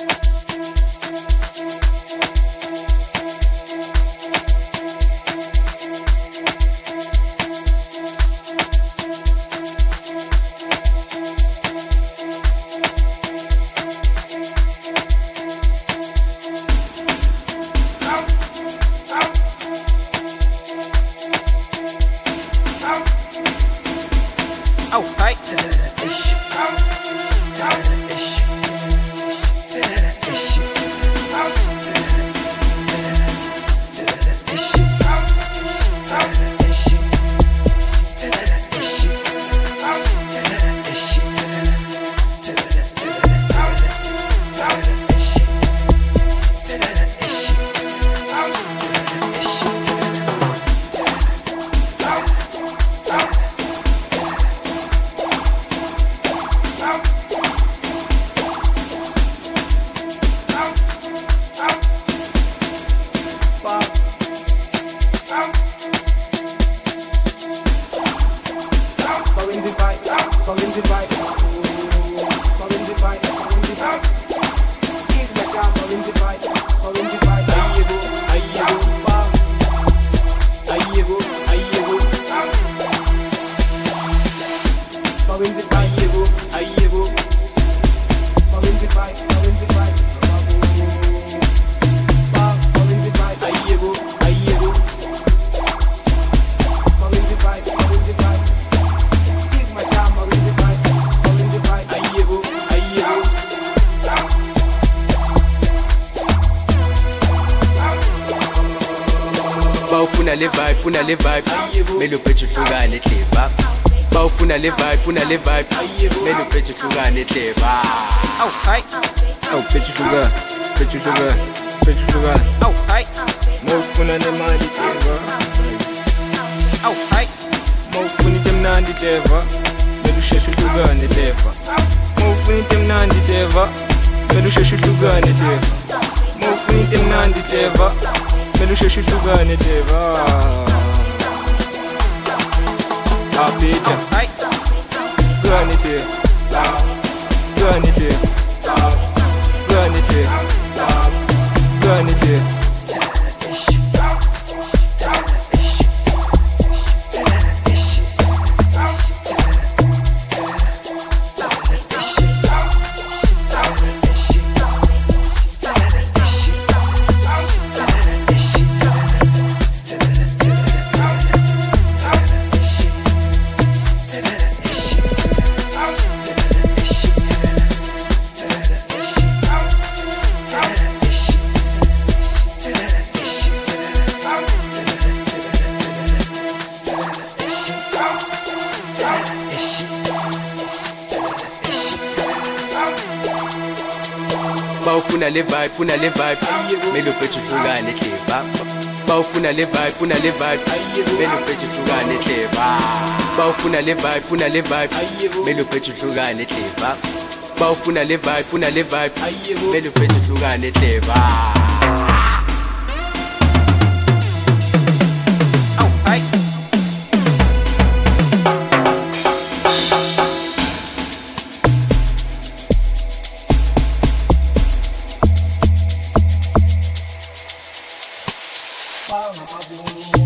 Funa le vibe, mais le petit fouga n'est pas. Bah funa le vibe, mais le petit fouga n'est pas. Oh hi, oh petit fouga. Oh hi, mo funa ne mali teva. Oh hi, mo funi temnandi teva, mais le cherche fouga n'est teva. Mo funi temnandi teva, mais le cherche fouga n'est teva. Mo funi temnandi teva. Melu sheshi tugane teva. Apita gane teva. Gane teva. Gane teva. Gane teva. Funa le vibe, mais le petit fouga n'est pas. Bah funa le vibe, mais le petit fouga n'est pas. Bah funa le vibe, mais le petit fouga n'est pas. Bah funa le vibe, mais le petit fouga n'est pas. Bye.